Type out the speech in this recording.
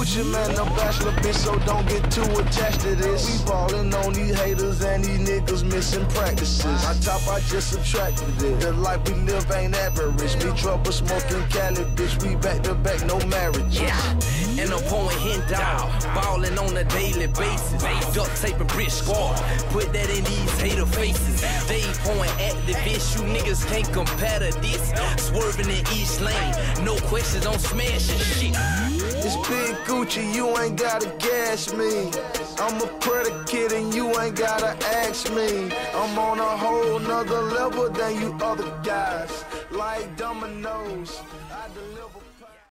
Gucci man, no bachelor bitch, so don't get too attached to this. We ballin' on these haters and these niggas missing practices. My top, I just subtracted it. The life we live ain't average. Me trouble smoking Cali, bitch, we back to back, no marriage. Yeah, and I'm pouring hen dog, ballin' on a daily basis. Duct tape and brick squad, put that in these hater faces. They pouring activists, you niggas can't compare to this. Swerving in each lane, no questions on smashing shit. It's Big Gucci, you ain't gotta gas me. I'm a predicate and you ain't gotta ask me. I'm on a whole nother level than you other guys, like dominoes.